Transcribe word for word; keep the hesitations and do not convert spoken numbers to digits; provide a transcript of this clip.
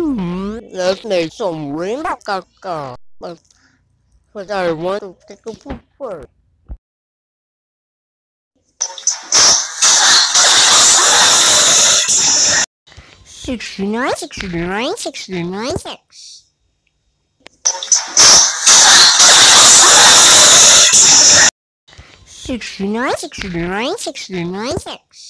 Let's make some rainbow caca. But, but I want to take a poop first. Sixty-nine, sixty-nine, sixty-nine, six. Sixty-nine, sixty-nine, sixty-nine, six.